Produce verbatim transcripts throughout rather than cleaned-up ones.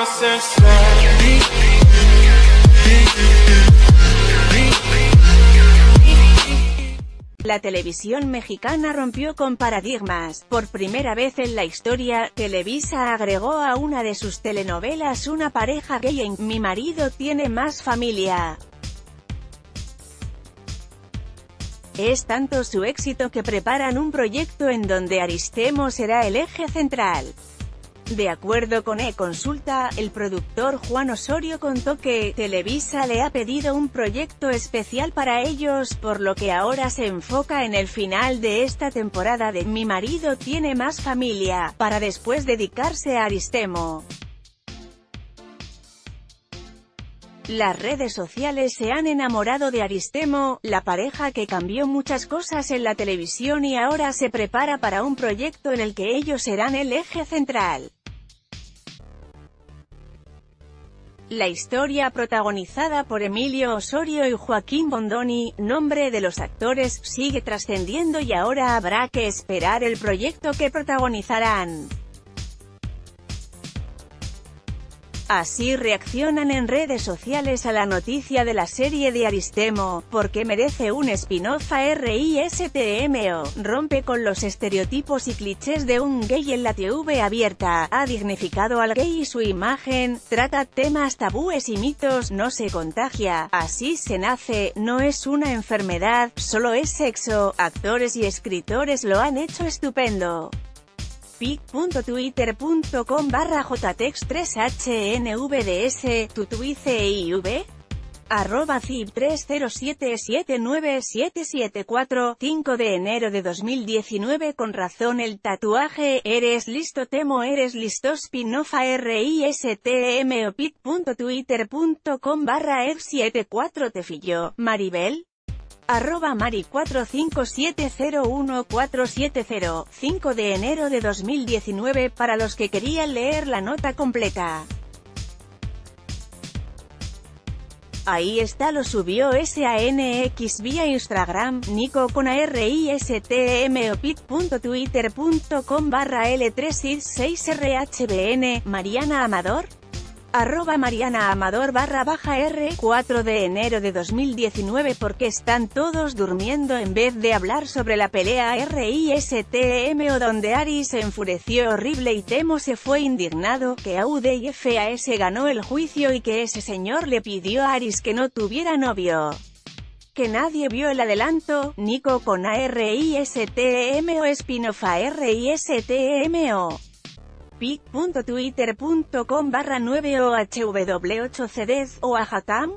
La televisión mexicana rompió con paradigmas. Por primera vez en la historia, Televisa agregó a una de sus telenovelas una pareja gay en Mi marido tiene más familia. Es tanto su éxito que preparan un proyecto en donde Aristemo será el eje central. De acuerdo con E-Consulta, el productor Juan Osorio contó que Televisa le ha pedido un proyecto especial para ellos, por lo que ahora se enfoca en el final de esta temporada de Mi marido tiene más familia, para después dedicarse a Aristemo. Las redes sociales se han enamorado de Aristemo, la pareja que cambió muchas cosas en la televisión y ahora se prepara para un proyecto en el que ellos serán el eje central. La historia, protagonizada por Emilio Osorio y Joaquín Bondoni, nombre de los actores, sigue trascendiendo y ahora habrá que esperar el proyecto que protagonizarán. Así reaccionan en redes sociales a la noticia de la serie de Aristemo, porque merece un spin-off a Aristemo, rompe con los estereotipos y clichés de un gay en la T V abierta, ha dignificado al gay y su imagen, trata temas tabúes y mitos, no se contagia, así se nace, no es una enfermedad, solo es sexo, actores y escritores lo han hecho estupendo. pic punto twitter punto com barra jtex tres h n v d s, tu twitter, arroba cib tres cero siete siete nueve siete siete cuatro, cinco de enero de dos mil diecinueve. Con razón el tatuaje, eres listo temo eres listo spin-off a Aristemo. pic punto twitter punto com barra ef setenta y cuatro te filló, Maribel, arroba mari cuatro cinco siete cero uno cuatro siete cero, cinco de enero de dos mil diecinueve, para los que querían leer la nota completa. Ahí está, lo subió Sanx vía Instagram, Nico con Aristemo. pic punto twitter punto com barra ele tres seis r h b n, Mariana Amador, arroba Mariana Amador barra baja R, cuatro de enero de dos mil diecinueve. Porque están todos durmiendo en vez de hablar sobre la pelea Aristemo, donde Ari se enfureció horrible y Temo se fue indignado, que A U D y F A S ganó el juicio y que ese señor le pidió a Aris que no tuviera novio. Que nadie vio el adelanto. Nico con Aristemo spin-off a Aristemo. pic punto twitter punto com barra nueve o h w ocho c d o a Hatam,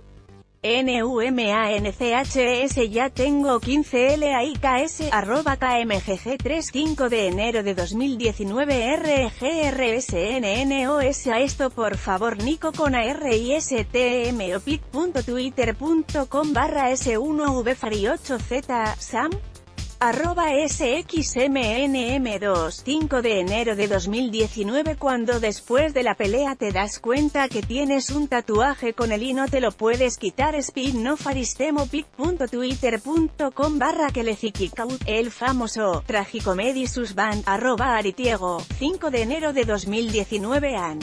numanchs ya tengo quince likes, arroba kmgg tres, cinco de enero de dos mil diecinueve. rgrsnnos a esto por favor Nico con Aristemo. pic punto twitter punto com barra s uno v fari ocho z, sam, arroba sxmnm dos, cinco de enero de dos mil diecinueve. Cuando después de la pelea te das cuenta que tienes un tatuaje con él y no te lo puedes quitar, spin-off Aristemo. pic punto twitter punto com barra kelezikikaut, el famoso Tragicomedy Susband, arroba aritiego, cinco de enero de dos mil diecinueve. An.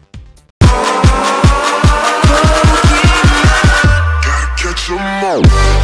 Catch 'em all.